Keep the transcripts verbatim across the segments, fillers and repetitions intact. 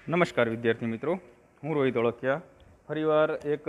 નમસ્કાર વિદ્યાર્થી મિત્રો, હું રોહિત ઓળખિયા ફરીવાર એક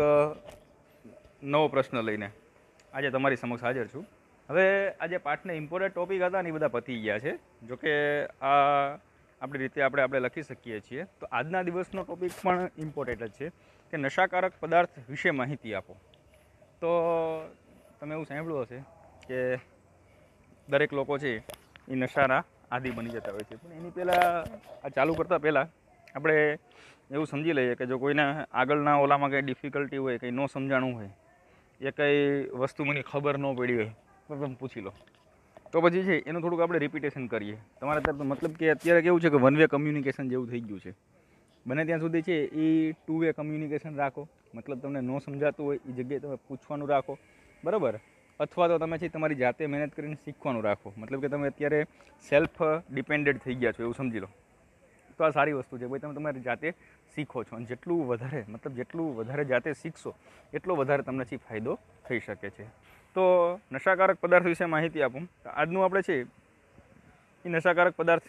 નવો પ્રશ્ન લઈને આજે તમારી સમક્ષ હાજર છું. હવે આજે પાઠને ઇમ્પોર્ટન્ટ ટોપિક હતા ને એ બધા પતી ગયા છે. જોકે આ આપણી રીતે આપણે આપણે લખી શકીએ છીએ. તો આજના દિવસનો ટોપિક પણ ઇમ્પોર્ટન્ટ જ છે કે નશાકારક પદાર્થ વિશે માહિતી આપો. તો તમે એવું સાંભળ્યું હશે કે દરેક લોકો છે એ નશાના આદિ બની જતા હોય છે. પણ એની પહેલાં આ ચાલુ કરતાં પહેલાં આપણે એવું સમજી લઈએ કે જો કોઈને આગળના ઓલામાં કંઈ ડિફિકલ્ટી હોય, કંઈ ન સમજાણું હોય, એ કંઈ વસ્તુ મને ખબર ન પડી હોય તો તમે પૂછી લો. તો પછી છે એનું થોડુંક આપણે રિપીટેશન કરીએ. તમારે અત્યારે મતલબ કે અત્યારે કેવું છે કે વન વે કમ્યુનિકેશન જેવું થઈ ગયું છે. બને ત્યાં સુધી છે એ ટુ વે કમ્યુનિકેશન રાખો. મતલબ તમને ન સમજાતું હોય એ જગ્યાએ તમે પૂછવાનું રાખો, બરાબર. અથવા તો તમે છે તમારી જાતે મહેનત કરીને શીખવાનું રાખો. મતલબ કે તમે અત્યારે સેલ્ફ ડિપેન્ડન્ટ થઈ ગયા છો એવું સમજી લો. તો આ સારી વસ્તુ છે. ભાઈ તમે તમારી જાતે શીખો છો અને જેટલું વધારે મતલબ જેટલું વધારે જાતે શીખશો એટલો વધારે તમને છે ફાયદો થઈ શકે છે. તો નશાકારક પદાર્થ વિશે માહિતી આપું. આજનું આપણે છે એ નશાકારક પદાર્થ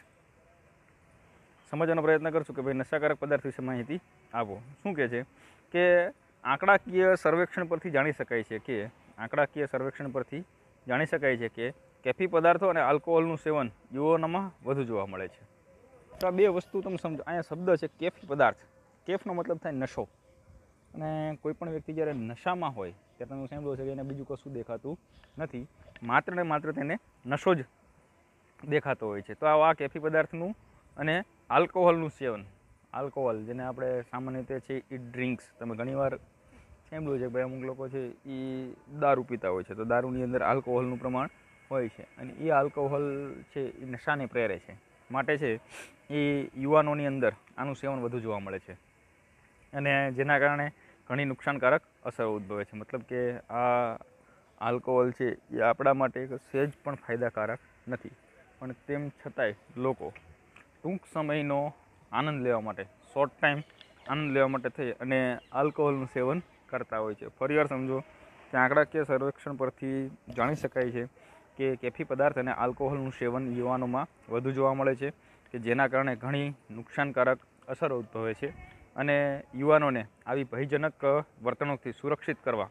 સમજવાનો પ્રયત્ન કરશું કે ભાઈ નશાકારક પદાર્થ વિશે માહિતી આપો. શું કહે છે કે આંકડાકીય સર્વેક્ષણ પરથી જાણી શકાય છે કે આંકડાકીય સર્વેક્ષણ પરથી જાણી શકાય છે કે કેફી પદાર્થો અને આલ્કોહોલનું સેવન યુવાનોમાં વધુ જોવા મળે છે. તો આ બે વસ્તુ તમે સમજો. અહીંયા શબ્દ છે કેફી પદાર્થ. કેફનો મતલબ થાય નશો. અને કોઈ પણ વ્યક્તિ જ્યારે નશામાં હોય ત્યારે તમે સાંભળ્યું છે કે એને બીજું કશું દેખાતું નથી, માત્ર ને માત્ર તેને નશો જ દેખાતો હોય છે. તો આ કેફી પદાર્થનું અને આલ્કોહોલનું સેવન, આલ્કોહોલ જેને આપણે સામાન્ય રીતે છે એ ડ્રિંક્સ, તમે ઘણીવાર સાંભળ્યું છે કે ભાઈ અમુક લોકો છે એ દારૂ પીતા હોય છે તો દારૂની અંદર આલ્કોહોલનું પ્રમાણ હોય છે અને એ આલ્કોહોલ છે એ નશાને પ્રેરે છે. માટે છે એ યુવાનોની અંદર આનું સેવન વધુ જોવા મળે છે અને જેના કારણે ઘણી નુકસાનકારક અસરો ઉદ્ભવે છે. મતલબ કે આ આલ્કોહોલ છે એ આપણા માટે સહેજ પણ ફાયદાકારક નથી, પણ તેમ છતાંય લોકો ટૂંક સમયનો આનંદ લેવા માટે, શોર્ટ ટાઈમ આનંદ લેવા માટે થઈ અને આલ્કોહોલનું સેવન કરતા હોય છે. ફરીવાર સમજો કે આંકડાકીય સર્વેક્ષણ પરથી જાણી શકાય છે કે કેફી પદાર્થ અને આલ્કોહોલનું સેવન યુવાનોમાં વધુ જોવા મળે છે કે જેના કારણે ઘણી નુકસાનકારક અસરો ઉદ્ભવે છે અને યુવાનોને આવી ભયજનક વર્તણૂકથી સુરક્ષિત કરવા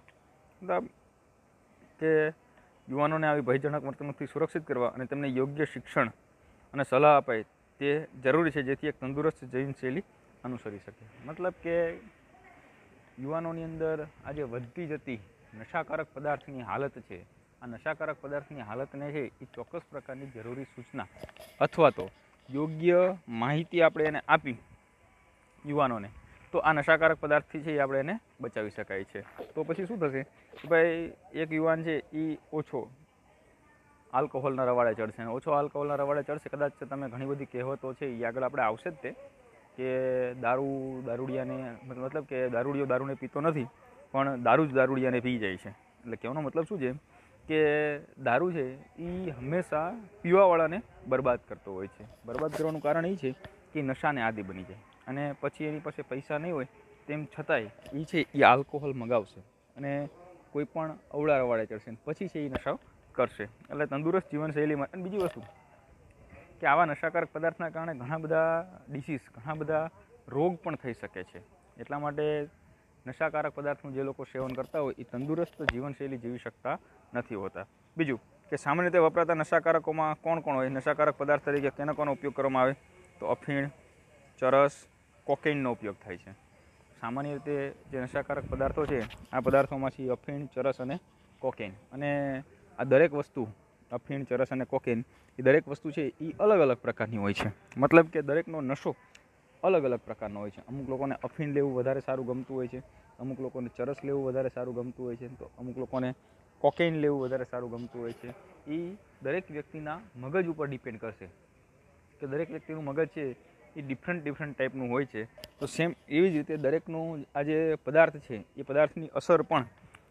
કે યુવાનોને આવી ભયજનક વર્તણૂકથી સુરક્ષિત કરવા અને તેમને યોગ્ય શિક્ષણ અને સલાહ અપાય તે જરૂરી છે જેથી એક તંદુરસ્ત જીવનશૈલી અનુસરી શકે. મતલબ કે યુવાનોની અંદર આજે વધતી જતી નશાકારક પદાર્થની હાલત છે. આ નશાકારક પદાર્થની હાલતને છે એ ચોક્કસ પ્રકારની જરૂરી સૂચના અથવા તો યોગ્ય માહિતી આપણે એને આપી યુવાનોને તો આ નશાકારક પદાર્થથી છે એ આપણે એને બચાવી શકાય છે. તો પછી શું થશે કે ભાઈ એક યુવાન છે એ ઓછો આલ્કોહોલના રવાડે ચડશે અને ઓછો આલ્કોહોલના રવાડે ચડશે. કદાચ તમે ઘણી બધી કહેવતો છે એ આગળ આપણે આવશે જ તે કે દારૂ દારૂડિયાને મતલબ કે દારૂડિયો દારૂને પીતો નથી પણ દારૂ જ દારૂડિયાને પી જાય છે. એટલે કહેવાનો મતલબ શું છે કે દારૂ છે એ હંમેશા પીવાવાળાને બરબાદ કરતો હોય છે. બરબાદ કરવાનું કારણ એ છે કે નશાને આદિ બની જાય અને પછી એની પાસે પૈસા નહીં હોય તેમ છતાંય એ છે એ આલ્કોહોલ મગાવશે અને કોઈ પણ અવળા રવાડે ચડશે પછી છે એ નશા કરશે. એટલે તંદુરસ્ત જીવનશૈલીમાં અને બીજી વસ્તુ કે આવા નશાકારક પદાર્થના કારણે ઘણા બધા ડિસીઝ, ઘણા બધા રોગ પણ થઈ શકે છે. એટલા માટે નશાકારક પદાર્થનું જે લોકો સેવન કરતા હોય એ તંદુરસ્ત જીવનશૈલી જીવી શકતા નથી હોતા. બીજું કે સામાન્ય રીતે વપરાતા નશાકારકોમાં કોણ કોણ હોય? નશાકારક પદાર્થ તરીકે કેનો કોનો ઉપયોગ કરવામાં આવે તો અફીણ, ચરસ, કોકેઇનનો ઉપયોગ થાય છે. સામાન્ય રીતે જે નશાકારક પદાર્થો છે આ પદાર્થોમાંથી અફીણ, ચરસ અને કોકેઇન, અને આ દરેક વસ્તુ અફીણ, ચરસ અને કોકેઇન એ દરેક વસ્તુ છે એ અલગ અલગ પ્રકારની હોય છે. મતલબ કે દરેકનો નશો અલગ અલગ પ્રકારનો હોય છે. અમુક લોકોને અફીણ લેવું વધારે સારું ગમતું હોય છે, અમુક લોકોને ચરસ લેવું વધારે સારું ગમતું હોય છે, તો અમુક લોકોને કોકેઇન લેવું વધારે સારું ગમતું હોય છે. એ દરેક વ્યક્તિના મગજ ઉપર ડિપેન્ડ કરશે કે દરેક વ્યક્તિનું મગજ છે એ ડિફરન્ટ ડિફરન્ટ ટાઈપનું હોય છે. તો સેમ એવી જ રીતે દરેકનું આ જે પદાર્થ છે એ પદાર્થની અસર પણ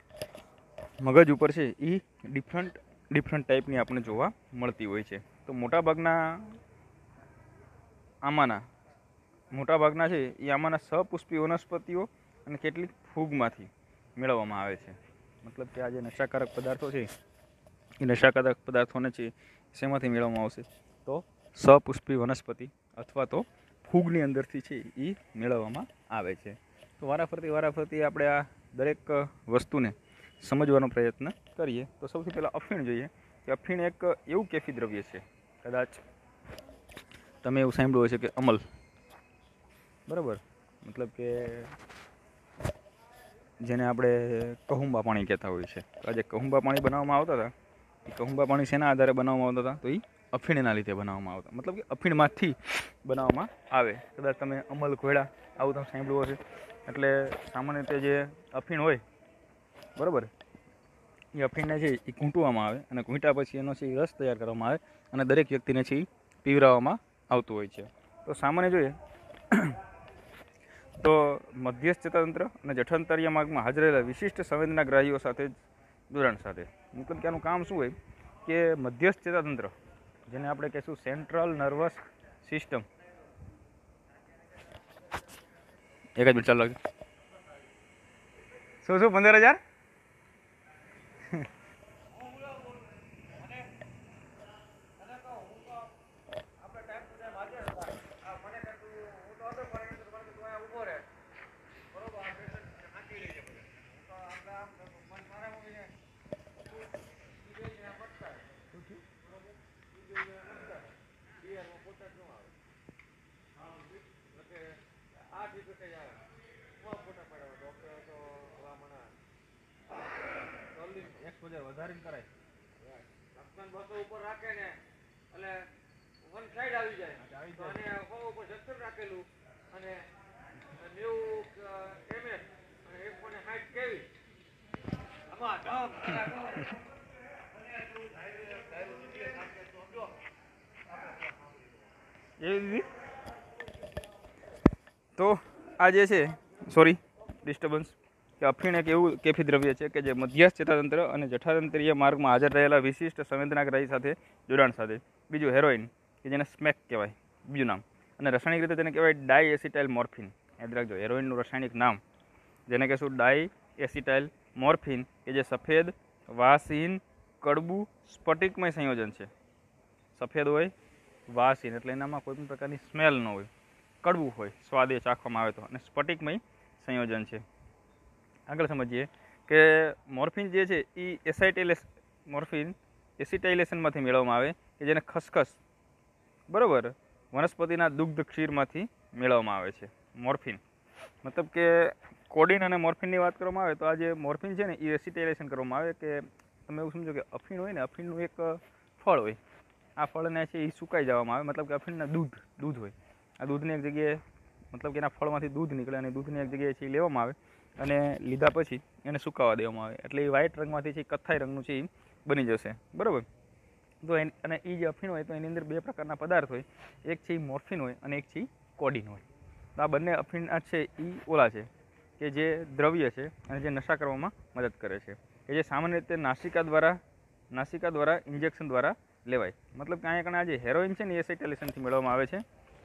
મગજ ઉપર છે એ ડિફરન્ટ ડિફરન્ટ ટાઈપની આપણને જોવા મળતી હોય છે. તો મોટાભાગના આમાંના મોટાભાગના છે એ આમાંના સપુષ્પી વનસ્પતિઓ અને કેટલીક ફૂગમાંથી મેળવવામાં આવે છે. મતલબ કે આ જે નશાકારક પદાર્થો છે એ નશાકારક પદાર્થોને છે શેમાંથી મેળવવામાં આવશે તો સપુષ્પી વનસ્પતિ અથવા તો ફૂગની અંદરથી છે એ મેળવવામાં આવે છે. તો વારાફરતી વારાફરતી આપણે આ દરેક વસ્તુને સમજવાનો પ્રયત્ન કરીએ. તો સૌથી પહેલાં અફીણ જોઈએ કે અફીણ એક એવું કેફી દ્રવ્ય છે, કદાચ તમે એવું સાંભળ્યું હશે કે અમલ, બરાબર, મતલબ કે જેને આપણે કહુંબા પાણી કહેતા હોઈએ છીએ. તો આજે કહુંબા પાણી બનાવવામાં આવતા હતા, એ કહુંબા પાણી શેના આધારે બનાવવામાં આવતા હતા? તો એ અફીણના લીધે બનાવવામાં આવતા, મતલબ કે અફીણમાંથી બનાવવામાં આવે. કદાચ તમે અમલ ઘોડા આવું તમે સાંભળ્યું હશે. એટલે સામાન્ય રીતે જે અફીણ હોય, બરાબર, એ અફીણને છે એ ઘૂંટવામાં આવે અને ઘૂંટ્યા પછી એનો છે એ રસ તૈયાર કરવામાં આવે અને દરેક વ્યક્તિને છે એ પીવરાવવામાં આવતું હોય છે. તો સામાન્ય જોઈએ તો મધ્યસ્થ ચેતાતંત્ર અને જઠરાંતરીય માર્ગમાં હાજર રહેલા વિશિષ્ટ સંવેદના ગ્રાહીઓ સાથે જોડાણ સાથે, મતલબ કે આનું કામ શું હોય કે મધ્યસ્થ ચેતાતંત્ર, જેને આપણે કહીશું સેન્ટ્રલ નર્વસ સિસ્ટમ, એક જ મિનિટ ચાલુ લાગે. શું શું પંદર હજાર વધારે કરાય બસો ઉપર રાખે ને એટલે વન સાઈડ આવી જાય અને સો ઉપર સત્તર રાખેલું અને નેવું એમએસ અને એક પોઈન્ટ સાઠ કેવી એવી. તો આ જે છે, સોરી ડિસ્ટર્બન્સ, કે અફીણ એક એવું કેફી દ્રવ્ય છે કે જે મધ્યસ્થ ચેતાતંત્ર અને જઠરાંતરીય માર્ગમાં હાજર રહેલા વિશિષ્ટ સંવેદનાગ્રાહી સાથે જોડાણ સાથે. બીજું હેરોઇન, કે જેને સ્મેક કહેવાય, બીજું નામ, અને રાસાયણિક રીતે તેને કહેવાય ડાય એસિટાઇલ મોર્ફિન. યાદ રાખજો, હેરોઇનનું રાસાયણિક નામ જેને કહેશું ડાય એસિટાઇલ મોર્ફિન, કે જે સફેદ, વાસહીન, કડબું, સ્ફટિકમય સંયોજન છે. સફેદ હોય, વાસહીન એટલે એનામાં કોઈ પણ પ્રકારની સ્મેલ ન હોય, કડવું હોય, સ્વાદ એ ચાખવામાં આવે તો, અને સ્ફટિકમય સંયોજન છે. આગળ સમજીએ કે મોર્ફિન જે છે એ એસાઇટાઇલેસ મોર્ફિન એસિટાઇલેશનમાંથી મેળવવામાં આવે, કે જેને ખસખસ, બરાબર, વનસ્પતિના દુગ્ધ ક્ષીરમાંથી મેળવવામાં આવે છે મોર્ફિન. મતલબ કે કોડિન અને મોર્ફિનની વાત કરવામાં આવે તો આ જે મોર્ફિન છે ને એ એસિટાઇલેશન કરવામાં આવે, કે તમે એવું સમજો કે અફીણ હોય ને, અફીણનું એક ફળ હોય, આ ફળને છે એ સુકાઈ જવામાં આવે, મતલબ કે અફીણના દૂધ દૂધ હોય, આ દૂધની એક જગ્યાએ, મતલબ કે એના ફળમાંથી દૂધ નીકળે અને દૂધની એક જગ્યાએ છે એ લેવામાં આવે અને લીધા પછી એને સુકાવા દેવામાં આવે, એટલે એ વ્હાઇટ રંગમાંથી છે કથ્થાઈ રંગનું છે એ બની જશે, બરાબર. તો અને એ જે અફીણ હોય તો એની અંદર બે પ્રકારના પદાર્થ હોય, એક છે એ મોર્ફિન હોય અને એક છે એ કોડિન હોય. તો આ બંને અફીણ આ છે એ ઓલા છે કે જે દ્રવ્ય છે અને જે નશા કરવામાં મદદ કરે છે, કે જે સામાન્ય રીતે નાસિકા દ્વારા નાસિકા દ્વારા ઇન્જેક્શન દ્વારા લેવાય. મતલબ કે અહીંયા કણે આ જે હેરોઇન છે ને એ એસિટાઇલેશનથી મેળવવામાં આવે છે.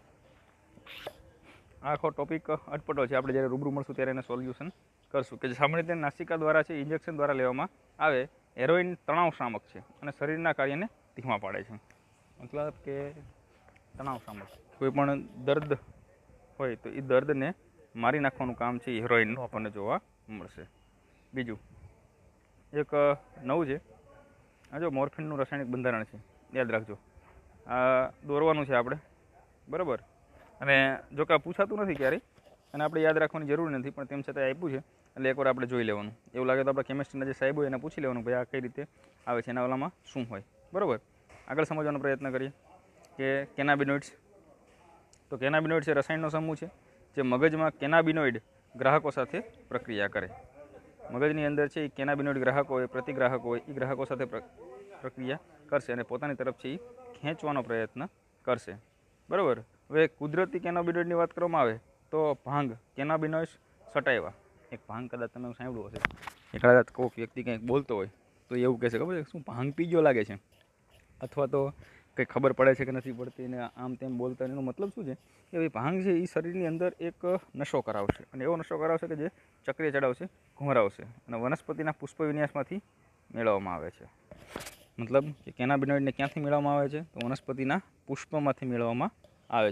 આખો ટોપિક અટપટો છે, આપણે જ્યારે રૂબરૂ મળશું ત્યારે એને સોલ્યુશન કરશું, કે જે સામાન્ય રીતે નાસિકા દ્વારા છે ઇન્જેક્શન દ્વારા લેવામાં આવે. હેરોઇન તણાવ શામક છે અને શરીરના કાર્યને ધીમા પાડે છે. મતલબ કે તણાવ શામક, કોઈ પણ દર્દ હોય તો એ દર્દને મારી નાખવાનું કામ છે હેરોઇનનું આપણને જોવા મળશે. બીજું એક નવું છે, આ જો મોર્ફિનનું રાસાયણિક બંધારણ છે, યાદ રાખજો. આ દોરવાનું છે આપણે, બરાબર, અને જો કે આ પૂછાતું નથી ક્યારેય અને આપણે યાદ રાખવાની જરૂર નથી, પણ તેમ છતાં આપ્યું છે એટલે એકવાર આપણે જોઈ લેવાનું. એવું લાગે તો આપણે કેમિસ્ટ્રીના જે સાહેબ હોય એને પૂછી લેવાનું, ભાઈ આ કઈ રીતે આવે છે, એના ઓલામાં શું હોય, બરાબર. આગળ સમજવાનો પ્રયત્ન કરીએ કે કેનાબિનોઇડ્સ. તો કેનાબિનોઇડ્સ એ રસાયણનો સમૂહ છે જે મગજમાં કેનાબિનોઇડ ગ્રાહકો સાથે પ્રક્રિયા કરે. મગજની અંદર છે એ કેનાબિનોઇડ ગ્રાહકો હોય, પ્રતિગ્રાહકો હોય, એ ગ્રાહકો સાથે પ્રક્રિયા કરશે અને પોતાની તરફ છે એ ખેંચવાનો પ્રયત્ન કરશે, બરાબર. હવે કુદરતી કેનાબિનોઇડની વાત કરવામાં આવે તો ભાંગ, કેનાબિનોઇડ્સ સટાઈવા. એક ભાંગ કદાચ તમે સાંભળ્યું હશે, એ કદાચ કોઈક વ્યક્તિ કંઈક બોલતો હોય તો એવું કહેશે, ખબર છે શું ભાંગ પીજો લાગે છે, અથવા તો કંઈ ખબર પડે છે કે નથી પડતી ને આમ તેમ બોલતા. એનો મતલબ શું છે કે ભાઈ ભાંગ છે એ શરીરની અંદર એક નશો કરાવશે અને એવો નશો કરાવશે કે જે ચક્રિય ચડાવશે, ઘુમરાવશે અને વનસ્પતિના પુષ્પ વિન્યાસમાંથી મેળવવામાં આવે છે. મતલબ કે કેનાબિનોઇડને ક્યાંથી મેળવવામાં આવે છે તો વનસ્પતિના પુષ્પમાંથી મેળવવામાં આવે છે.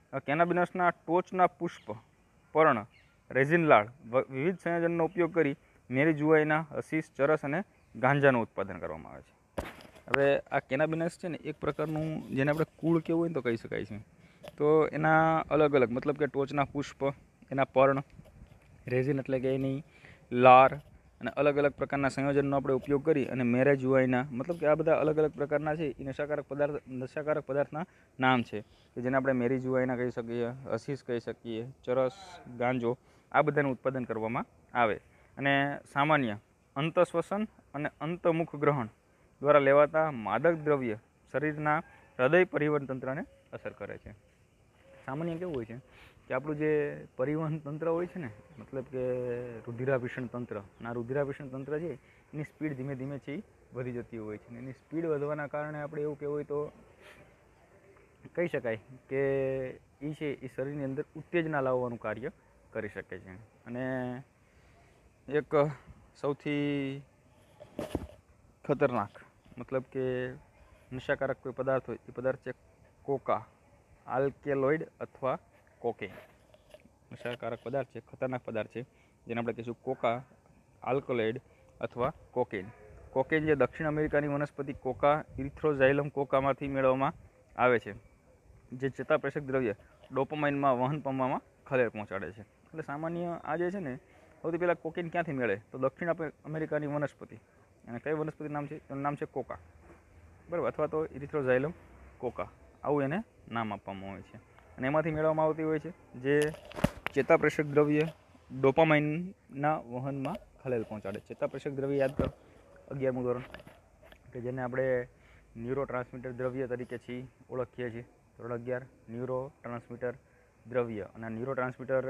કેનાબિનસના ટોચના પુષ્પ, પર્ણ, રેઝિન લાળ વિવિધ સંયોજનનો ઉપયોગ કરી મેરીજુઆઈના હસીસ, ચરસ અને ગાંજાનું ઉત્પાદન કરવામાં આવે છે. હવે આ કેનાબિનસ છે ને એક પ્રકારનું જેને આપણે કુળ કેવું હોય ને તો કહી શકાય છે. તો એના અલગ અલગ મતલબ કે ટોચના પુષ્પ, એના પર્ણ, રેઝિન એટલે કે એની લાર અને અલગ અલગ પ્રકારના સંયોજનનો આપણે ઉપયોગ કરી અને મેરેજુઆઈના મતલબ કે આ બધા અલગ અલગ પ્રકારના છે એ નશાકારક પદાર્થ નશાકારક પદાર્થના નામ છે કે જેને આપણે મેરીજુઆઈના કહી શકીએ, હસીસ કહી શકીએ, ચરસ, ગાંજો આ બધાનું ઉત્પાદન કરવામાં આવે. અને સામાન્ય અંતશ્વસન અને અંતમુખ ગ્રહણ દ્વારા લેવાતા માદક દ્રવ્ય શરીરના હૃદય પરિવહન તંત્રને અસર કરે છે. સામાન્ય કેવું હોય છે કે આપણું જે પરિવહન તંત્ર હોય છે ને મતલબ કે રુધિરાભિષણ તંત્ર આ રુધિરાભિષણ તંત્ર છે એની સ્પીડ ધીમે ધીમે છે એ વધી જતી હોય છે. એની સ્પીડ વધવાના કારણે આપણે એવું કહેવું હોય તો કહી શકાય કે એ છે એ શરીરની અંદર ઉત્તેજના લાવવાનું કાર્ય કરી શકે છે. અને એક સૌથી ખતરનાક મતલબ કે નશાકારક કોઈ પદાર્થ હોય એ પદાર્થ છે કોકા, આલ્કેલોઇડ અથવા કોકેન. નશાકારક પદાર્થ છે, ખતરનાક પદાર્થ છે જેને આપણે કહીશું કોકા, આલ્કલોઇડ અથવા કોકેન. કોકેન જે દક્ષિણ અમેરિકાની વનસ્પતિ કોકા ઇરિથ્રોઝાઇલમ કોકામાંથી મેળવવામાં આવે છે, જે ચેતાપ્રેષક દ્રવ્ય ડોપામાઇનમાં વહન પામવામાં ખલેલ પહોંચાડે છે. એટલે સામાન્ય આ જે છે ને સૌથી પહેલાં કોકેન ક્યાંથી મળે તો દક્ષિણ અમેરિકાની વનસ્પતિ, અને કઈ વનસ્પતિ નામ છે એનું નામ છે કોકા, બરાબર, અથવા તો ઇરિથ્રોઝાઇલમ કોકા આવું એને નામ આપવામાં આવે છે. અને એમાંથી મેળવવામાં આવતી હોય છે જે ચેતાપ્રેષક દ્રવ્ય ડોપામાઇનના વહનમાં ખલેલ પહોંચાડે. ચેતાપ્રેષક દ્રવ્ય યાદ કરો અગિયારમું ધોરણ કે જેને આપણે ન્યુરો ટ્રાન્સમીટર દ્રવ્ય તરીકે છીએ ઓળખીએ છીએ. ધોરણ અગિયાર ન્યુરો ટ્રાન્સમીટર દ્રવ્ય. અને આ ન્યુરો ટ્રાન્સમીટર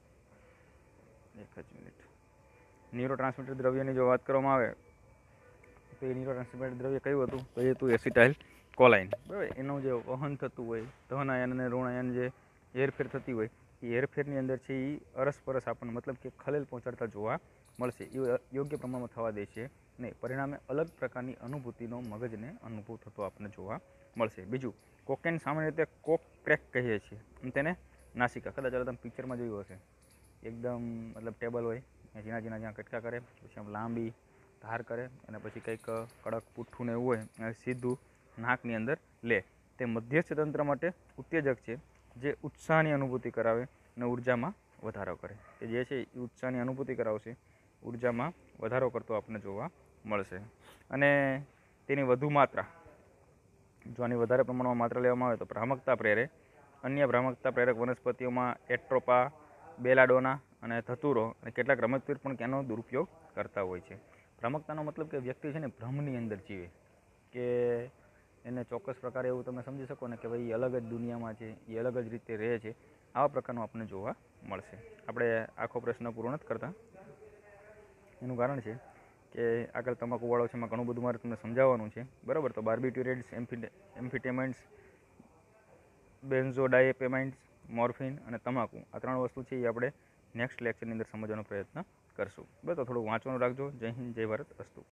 એક જ મિનિટ ન્યુરો ટ્રાન્સમીટર દ્રવ્યની જો વાત કરવામાં આવે તો એ ન્યુરો ટ્રાન્સમીટર દ્રવ્ય કયું હતું તો એ હતું એસિટાઇલ કોલાઇન. બરાબર, એનું જે વહન થતું હોય ધન આયન અને ઋણ આયન જે હેરફેર થતી હોય એ હેરફેરની અંદર છે એ અરસપરસ આપણને મતલબ કે ખલેલ પહોંચાડતા જોવા મળશે. એ યોગ્ય પ્રમાણમાં થવા દે છે નહીં, પરિણામે અલગ પ્રકારની અનુભૂતિનો મગજને અનુભવ થતો આપણને જોવા મળશે. બીજું, કોકેન સામાન્ય રીતે કોક ક્રેક કહીએ છીએ અને તેને નાસિકા, કદાચ તમે પિક્ચરમાં જોયું હશે, એકદમ મતલબ ટેબલ હોય ઝીણા ઝીણા જ્યાં કટકા કરે પછી આમ લાંબી ધાર કરે અને પછી કંઈક કડક પુઠ્ઠું ને એવું હોય અને સીધું નાકની અંદર લે. તે મધ્યસ્થ તંત્ર માટે ઉત્તેજક છે જે ઉત્સાહની અનુભૂતિ કરાવે અને ઉર્જામાં વધારો કરે. કે જે છે એ ઉત્સાહની અનુભૂતિ કરાવશે, ઉર્જામાં વધારો કરતો આપણને જોવા મળશે. અને તેની વધુ માત્રા, જો આની વધારે પ્રમાણમાં માત્રા લેવામાં આવે તો ભ્રામકતા પ્રેરે. અન્ય ભ્રામકતા પ્રેરક વનસ્પતિઓમાં એટ્રોપા, બેલાડોના અને ધતુરો અને કેટલાક રમતવીર પણ તેનો દુરુપયોગ કરતા હોય છે. ભ્રામકતાનો મતલબ કે વ્યક્તિ છે ને ભ્રમની અંદર જીવે, કે એને ચોક્કસ પ્રકારે એવું તમે સમજી શકો ને કે ભાઈ એ અલગ જ દુનિયામાં છે, એ અલગ જ રીતે રહે છે, આવા પ્રકારનું આપણને જોવા મળશે. આપણે આખો પ્રશ્ન પૂરો નથી કરતા, એનું કારણ છે કે આગળ તમાકુવાળો છે એમાં ઘણું બધું મારે તમને સમજાવવાનું છે, બરાબર. તો બાર્બિટ્યુરેટ્સ, એમ્ફિટેમેન્ટ્સ, બેન્ઝોડાયપેમાઇન્ટ્સ, મોર્ફિન અને તમાકુ આ ત્રણ વસ્તુ છે એ આપણે નેક્સ્ટ લેક્ચરની અંદર સમજવાનો પ્રયત્ન કરશું. બસ તો થોડું વાંચવાનું રાખજો. જય હિન્દ, જય ભારત, અસ્તુ.